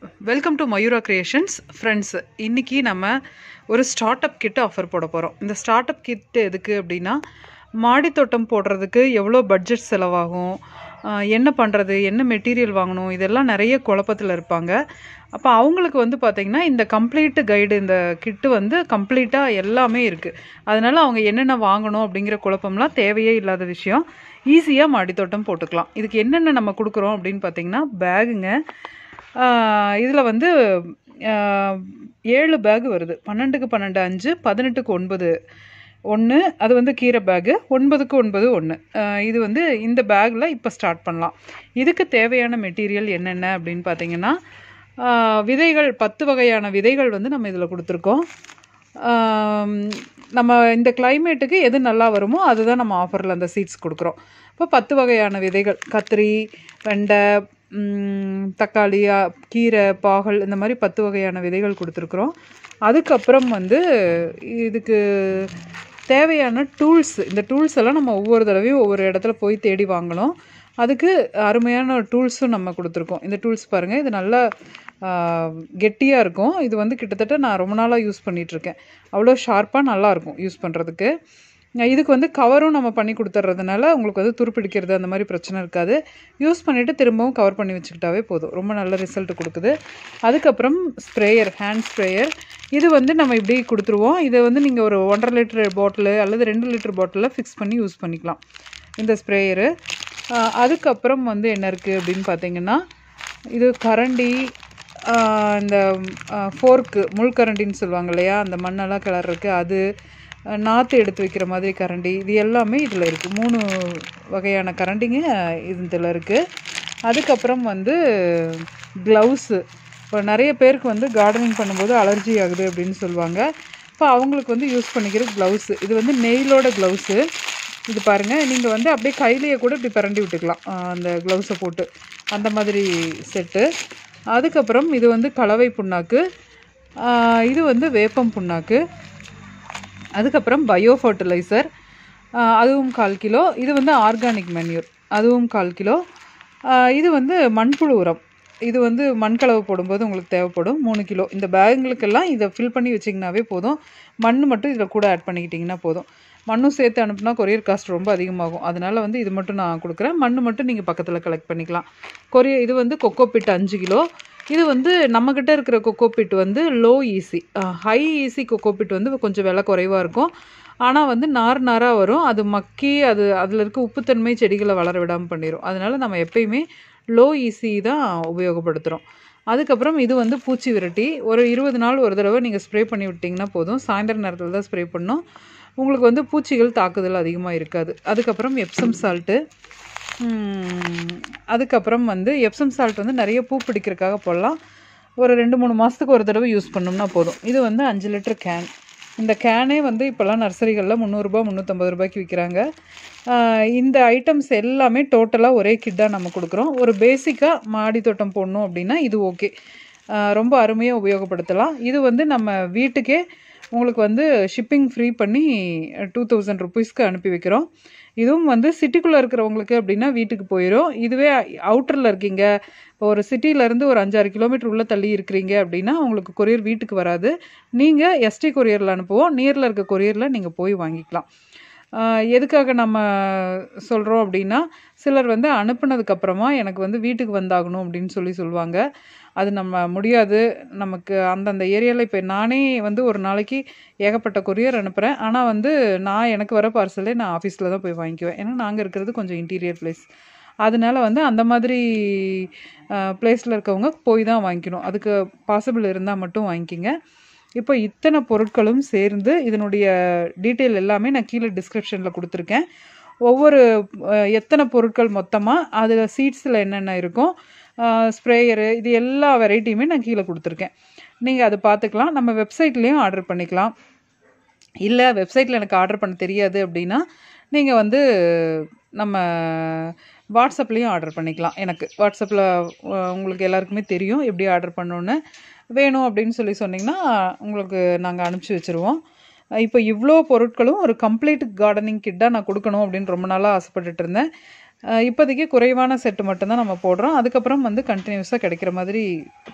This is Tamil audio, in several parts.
Welcome to Mayura creations friends. இன்றைக்கி நம்ம ஒரு ஸ்டார்ட் அப் கிட் ஆஃபர் போட போகிறோம். இந்த ஸ்டார்ட் அப் கிட் எதுக்கு அப்படின்னா, மாடி தோட்டம் போடுறதுக்கு எவ்வளோ பட்ஜெட் செலவாகும், என்ன பண்ணுறது, என்ன மெட்டீரியல் வாங்கணும், இதெல்லாம் நிறைய குழப்பத்தில் இருப்பாங்க. அப்போ அவங்களுக்கு வந்து பார்த்திங்கன்னா இந்த கம்ப்ளீட்டு கைடு, இந்த கிட்டு வந்து கம்ப்ளீட்டாக எல்லாமே இருக்குது. அதனால் அவங்க என்னென்ன வாங்கணும் அப்படிங்கிற குழப்பம்லாம் தேவையே இல்லாத விஷயம். ஈஸியாக மாடி தோட்டம் போட்டுக்கலாம். இதுக்கு என்னென்ன நம்ம கொடுக்குறோம் அப்படின்னு பார்த்திங்கன்னா, பேகுங்க. இதில் வந்து 7 பேக் வருது. 12க்கு 12 5, 18க்கு 9 1, அது வந்து கீரை பேகு. 9க்கு 9 1. இது வந்து இந்த பேக்கில் இப்போ ஸ்டார்ட் பண்ணலாம். இதுக்கு தேவையான மெட்டீரியல் என்னென்ன அப்படின்னு பார்த்தீங்கன்னா, விதைகள் 10 வகையான விதைகள் வந்து நம்ம இதில் கொடுத்துருக்கோம். நம்ம இந்த கிளைமேட்டுக்கு எது நல்லா வருமோ அதுதான் நம்ம ஆஃபரில் அந்த சீட்ஸ் கொடுக்குறோம். இப்போ 10 வகையான விதைகள், கத்திரி, வெண்டை, தக்காளி, கீரை, பாகல், இந்த மாதிரி 10 வகையான விதைகள் கொடுத்துருக்குறோம். அதுக்கப்புறம் வந்து இதுக்கு தேவையான டூல்ஸ், இந்த டூல்ஸ் எல்லாம் நம்ம ஒவ்வொரு தடவையும் ஒவ்வொரு இடத்துல போய் தேடி வாங்கணும். அதுக்கு அருமையான டூல்ஸும் நம்ம கொடுத்துருக்கோம். இந்த டூல்ஸ் பாருங்கள், இது நல்லா கெட்டியாக இருக்கும். இது வந்து கிட்டத்தட்ட நான் ரொம்ப நாளாக யூஸ் பண்ணிகிட்ருக்கேன். அவ்வளோ ஷார்ப்பாக நல்லாயிருக்கும் யூஸ் பண்ணுறதுக்கு. இதுக்கு வந்து கவரும் நம்ம பண்ணி கொடுத்துட்றதுனால உங்களுக்கு வந்து துருப்பிடிக்கிறது அந்த மாதிரி பிரச்சனை இருக்காது. யூஸ் பண்ணிவிட்டு திரும்பவும் கவர் பண்ணி வச்சுக்கிட்டாவே போதும். ரொம்ப நல்ல ரிசல்ட் கொடுக்குது. அதுக்கப்புறம் ஸ்ப்ரேயர், ஹேண்ட் ஸ்ப்ரேயர். இது வந்து நம்ம இப்படி கொடுத்துருவோம். இதை வந்து நீங்கள் ஒரு 1.5 லிட்டர் பாட்டிலு அல்லது 2 லிட்டர் பாட்டிலில் ஃபிக்ஸ் பண்ணி யூஸ் பண்ணிக்கலாம் இந்த ஸ்ப்ரேயரு. அதுக்கப்புறம் வந்து என்ன இருக்குது அப்படின்னு பார்த்தீங்கன்னா, இது கரண்டி, இந்த ஃபோர்க்கு, முள்கரண்டின்னு சொல்லுவாங்க இல்லையா, அந்த மண்ணெல்லாம் கிளறதுக்கு, அது நாற்று எடுத்து வைக்கிற மாதிரி கரண்டி, இது எல்லாமே இதில் இருக்குது. 3 வகையான கரண்டிங்க இதில் இருக்குது. அதுக்கப்புறம் வந்து க்ளவுஸு. இப்போ நிறைய பேருக்கு வந்து கார்டனிங் பண்ணும்போது அலர்ஜி ஆகுது அப்படின்னு சொல்லுவாங்க. இப்போ அவங்களுக்கு வந்து யூஸ் பண்ணிக்கிற க்ளவுஸு, இது வந்து நெயிலோட க்ளவுஸு. இது பாருங்கள், நீங்கள் வந்து அப்படியே கையிலேயே கூட இப்படி பரண்டி விட்டுக்கலாம் அந்த க்ளவுஸை போட்டு, அந்த மாதிரி செட்டு. அதுக்கப்புறம் இது வந்து கலவை புண்ணாக்கு, இது வந்து வேப்பம் புண்ணாக்கு. அதுக்கப்புறம் பயோ ஃபர்டிலைசர், அதுவும் 1/4 கிலோ. இது வந்து ஆர்கானிக் மேன்யூர், அதுவும் 1/4 கிலோ. இது வந்து மண்புழு உரம், இது வந்து மண்கலவை போடும்போது உங்களுக்கு தேவைப்படும் 3 கிலோ. இந்த பேங்குகளுக்கெல்லாம் இதை ஃபில் பண்ணி வச்சிங்கனாவே போதும். மண் மட்டும் இதில் கூட ஆட் பண்ணிக்கிட்டிங்கன்னா போதும். மண்ணும் சேர்த்து அனுப்புனா கொரியர் காஸ்ட் ரொம்ப அதிகமாகும். அதனால் வந்து இது மட்டும் நான் கொடுக்குறேன். மண் மட்டும் நீங்கள் பக்கத்தில் கலெக்ட் பண்ணிக்கலாம். இது வந்து கொக்கோபிட் 5 கிலோ. இது வந்து நம்மக்கிட்ட இருக்கிற கொக்கோபிட் வந்து low easy. High easy cocopeat வந்து கொஞ்சம் விலை குறைவாக இருக்கும். ஆனால் வந்து நாராக வரும். அது மக்கி அதில் இருக்க உப்புத்தன்மை செடிகளை வளர விடாமல் பண்ணிடும். அதனால் நம்ம எப்பயுமே லோ ஈசி தான் உபயோகப்படுத்துகிறோம். அதுக்கப்புறம் இது வந்து பூச்சி விரட்டி. ஒரு 20 நாள் ஒரு தடவை நீங்கள் ஸ்ப்ரே பண்ணி விட்டிங்கன்னா போதும். சாயந்தர நேரத்தில் தான் ஸ்ப்ரே பண்ணணும். உங்களுக்கு வந்து பூச்சிகள் தாக்குதல் அதிகமாக இருக்காது. அதுக்கப்புறம் எப்சம் சால்ட்டு. அதுக்கப்புறம் வந்து எப்சம் சால்ட் வந்து நிறைய பூ பிடிக்கிறதுக்காக போடலாம். ஒரு 2-3 மாதத்துக்கு ஒரு தடவை யூஸ் பண்ணோம்னா போதும். இது வந்து 5 லிட்டர் கேன். இந்த கேனே வந்து இப்போல்லாம் நர்சரிகளில் 300 ரூபா 350 ரூபாய்க்கு விற்கிறாங்க. இந்த ஐட்டம்ஸ் எல்லாமே டோட்டலாக ஒரே கிட்டாக நம்ம கொடுக்குறோம். ஒரு பேசிக்காக மாடி தோட்டம் போடணும் அப்படின்னா இது ஓகே, ரொம்ப அருமையாக உபயோகப்படுத்தலாம். இது வந்து நம்ம வீட்டுக்கே உங்களுக்கு வந்து ஷிப்பிங் ஃப்ரீ பண்ணி 2000 ருபீஸ்க்கு அனுப்பி வைக்கிறோம். இதுவும் வந்து சிட்டிக்குள்ளே இருக்கிறவங்களுக்கு அப்படின்னா வீட்டுக்கு போயிடும். இதுவே அவுட்டரில் இருக்கீங்க, இப்போ ஒரு சிட்டியிலேருந்து ஒரு 5-6 கிலோமீட்டர் உள்ளே தள்ளி இருக்கிறீங்க அப்படின்னா உங்களுக்கு கொரியர் வீட்டுக்கு வராது. நீங்கள் எஸ்டி கொரியரில் அனுப்புவோம். நியரில் இருக்க கொரியரில் நீங்கள் போய் வாங்கிக்கலாம். எதுக்காக நம்ம சொல்கிறோம் அப்படின்னா, சிலர் வந்து அனுப்புனதுக்கப்புறமா எனக்கு வந்து வீட்டுக்கு வந்தாகணும் அப்படின்னு சொல்லுவாங்க. அது நம்ம முடியாது. நமக்கு அந்தந்த ஏரியாவில் இப்போ நானே வந்து ஒரு நாளைக்கு ஏகப்பட்ட கொரியர் அனுப்புகிறேன். ஆனால் வந்து எனக்கு வர பார்சலே நான் ஆஃபீஸில் தான் போய் வாங்கிக்குவேன். ஏன்னா நாங்கள் இருக்கிறது கொஞ்சம் இன்டீரியர் பிளேஸ். அதனால வந்து அந்த மாதிரி பிளேஸில் இருக்கவங்க போய் தான் வாங்கிக்கணும். அதுக்கு பாசிபிள் இருந்தால் மட்டும் வாங்கிக்கிங்க. இப்போ இத்தனை பொருட்களும் சேர்ந்து இதனுடைய டீட்டெயில் எல்லாமே நான் கீழே டிஸ்கிரிப்ஷனில் கொடுத்துருக்கேன். ஒவ்வொரு எத்தனை பொருட்கள் மொத்தமாக, அதில் சீட்ஸில் என்னென்ன இருக்கும், ஸ்ப்ரேயரு, இது எல்லா வெரைட்டியுமே நான் கீழே கொடுத்துருக்கேன். நீங்கள் அதை பார்த்துக்கலாம். நம்ம வெப்சைட்லேயும் ஆர்டர் பண்ணிக்கலாம். இல்லை வெப்சைட்டில் எனக்கு ஆர்டர் பண்ண தெரியாது அப்படின்னா நீங்கள் வந்து நம்ம வாட்ஸ்அப்லேயும் ஆர்டர் பண்ணிக்கலாம். எனக்கு வாட்ஸ்அப்பில் உங்களுக்கு எல்லாருக்குமே தெரியும் எப்படி ஆர்டர் பண்ணணுன்னு. வேணும் அப்படின்னு சொன்னிங்கன்னா உங்களுக்கு நாங்கள் அனுப்பிச்சி வச்சுருவோம். இப்போ இவ்வளோ பொருட்களும் ஒரு கம்ப்ளீட் கார்டனிங் கிட்டாக நான் கொடுக்கணும் அப்படின்னு ரொம்ப நாளாக ஆசைப்பட்டுட்டு இருந்தேன். இப்போதைக்கு குறைவான செட்டு மட்டும்தான் நம்ம போடுறோம். அதுக்கப்புறம் வந்து கண்டினியூஸாக கிடைக்கிற மாதிரி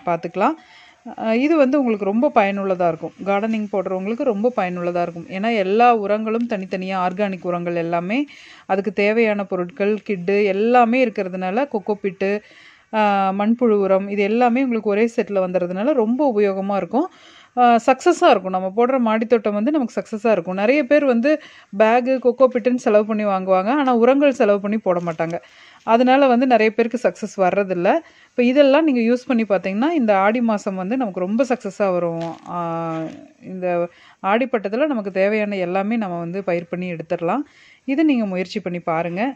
பார்த்துக்கலாம். இது வந்து உங்களுக்கு ரொம்ப பயனுள்ளதாக இருக்கும். கார்டனிங் போடுறவங்களுக்கு ரொம்ப பயனுள்ளதாக இருக்கும். ஏன்னா எல்லா உரங்களும் தனித்தனியாக ஆர்கானிக் உரங்கள் எல்லாமே அதுக்கு தேவையான பொருட்கள் கிட்டு எல்லாமே இருக்கிறதுனால கொக்கோபிட்டு மண்புழு உரம் இது எல்லாமே உங்களுக்கு ஒரே செட்டில் வந்துடுறதுனால ரொம்ப உபயோகமாக இருக்கும். சக்ஸஸாக இருக்கும். நம்ம போடுற மாடித்தோட்டம் வந்து நமக்கு சக்ஸஸாக இருக்கும். நிறைய பேர் வந்து பேகு கொக்கோபிட்டுன்னு செலவு பண்ணி வாங்குவாங்க. ஆனால் உரங்கள் செலவு பண்ணி போட மாட்டாங்க. அதனால வந்து நிறைய பேருக்கு சக்ஸஸ் வர்றதில்ல. இப்போ இதெல்லாம் நீங்கள் யூஸ் பண்ணி பார்த்தீங்கன்னா இந்த ஆடி மாதம் வந்து நமக்கு ரொம்ப சக்ஸஸாக வரும். இந்த ஆடிப்பட்டத்தில் நமக்கு தேவையான எல்லாமே நம்ம வந்து பயிர் பண்ணி எடுத்துடலாம். இதை நீங்கள் முயற்சி பண்ணி பாருங்கள்.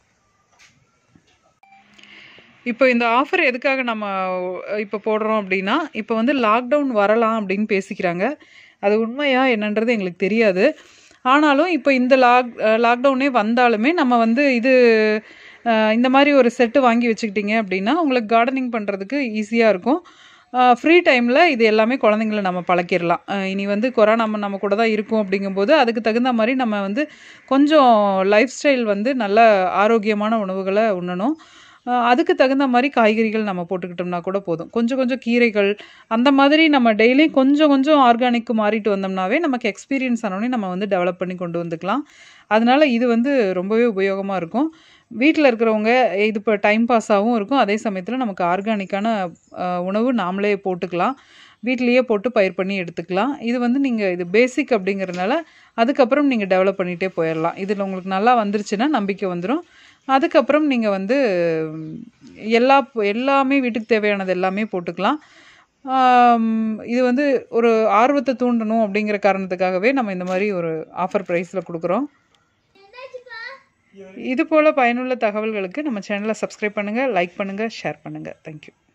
இப்போ இந்த ஆஃபர் எதுக்காக நம்ம இப்போ போடுறோம் அப்படின்னா, இப்போ வந்து லாக்டவுன் வரலாம் அப்படின்னு பேசிக்கிறாங்க. அது உண்மையா என்னன்றது எங்களுக்கு தெரியாது. ஆனாலும் இப்போ இந்த லாக்டவுனே வந்தாலுமே நம்ம வந்து இந்த மாதிரி ஒரு செட்டு வாங்கி வச்சுக்கிட்டிங்க அப்படின்னா உங்களுக்கு கார்டனிங் பண்ணுறதுக்கு ஈஸியாக இருக்கும். ஃப்ரீ டைமில் இது எல்லாமே குழந்தைங்கள நம்ம பழக்கிடலாம். இனி வந்து கொரோனா நம்ம கூட தான் இருக்கும் அப்படிங்கும்போது அதுக்கு தகுந்த மாதிரி நம்ம வந்து கொஞ்சம் லைஃப் ஸ்டைல் வந்து நல்ல ஆரோக்கியமான உணவுகளை உண்ணணும். அதுக்கு தகுந்த மாதிரி காய்கறிகள் நம்ம போட்டுக்கிட்டோம்னா கூட போதும். கொஞ்சம் கொஞ்சம் கீரைகள் அந்த மாதிரி நம்ம டெய்லி கொஞ்சம் கொஞ்சம் ஆர்கானிக்கு மாறிட்டு வந்தோம்னாவே நமக்கு எக்ஸ்பீரியன்ஸ் ஆனோடனே நம்ம வந்து டெவலப் பண்ணி கொண்டு வந்துக்கலாம். அதனால இது வந்து ரொம்பவே உபயோகமாக இருக்கும். வீட்டில் இருக்கிறவங்க இது இப்போ டைம் பாஸாகவும் இருக்கும். அதே சமயத்தில் நமக்கு ஆர்கானிக்கான உணவு நாமளே போட்டுக்கலாம். வீட்லேயே போட்டு பயிர் பண்ணி எடுத்துக்கலாம். இது வந்து நீங்கள் இது பேசிக் அப்படிங்கிறதுனால அதுக்கப்புறம் நீங்கள் டெவலப் பண்ணிகிட்டே போயிடலாம். இதில் உங்களுக்கு நல்லா வந்துருச்சுன்னா நம்பிக்கை வந்துடும். அதுக்கப்புறம் நீங்கள் வந்து எல்லாமே வீட்டுக்கு தேவையானது எல்லாமே போட்டுக்கலாம். இது வந்து ஒரு ஆர்வத்தை தூண்டணும் அப்படிங்கிற காரணத்துக்காகவே நம்ம இந்த மாதிரி ஒரு ஆஃபர் ப்ரைஸில் கொடுக்குறோம். இது போல் பயனுள்ள தகவல்களுக்கு நம்ம சேனலை சப்ஸ்கிரைப் பண்ணுங்கள், லைக் பண்ணுங்கள், ஷேர் பண்ணுங்கள். தேங்க்யூ.